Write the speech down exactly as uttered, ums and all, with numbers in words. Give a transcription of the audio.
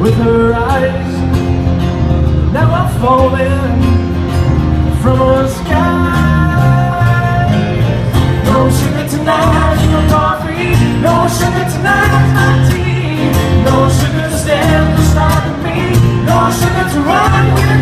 with her eyes that were falling from her sky. No sugar tonight, no coffee. No sugar tonight, my tea. No sugar to stand beside me. No sugar to run with.